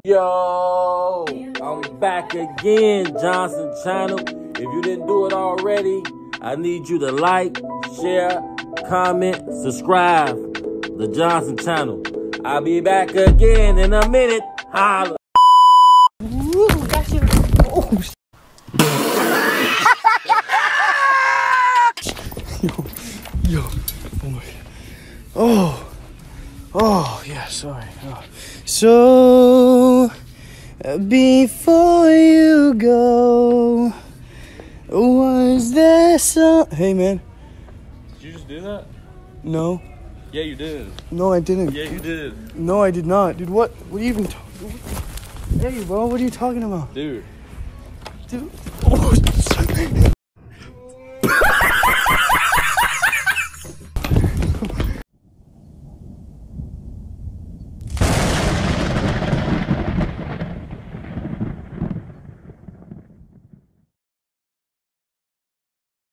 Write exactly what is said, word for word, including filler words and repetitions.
Yo, I'm back again, Johnson Channel. If you didn't do it already, I need you to like, share, comment, subscribe. The Johnson Channel. I'll be back again in a minute. Holla. Ooh, that's your... Oh, yo, yo, oh my, oh, oh, yeah, sorry. Oh. So, before you go, was there some... Hey, man. Did you just do that? No. Yeah, you did. No, I didn't. Yeah, you did. No, I did not. Dude, what? What are you even talking? Hey, bro, what are you talking about? Dude. Dude. Oh,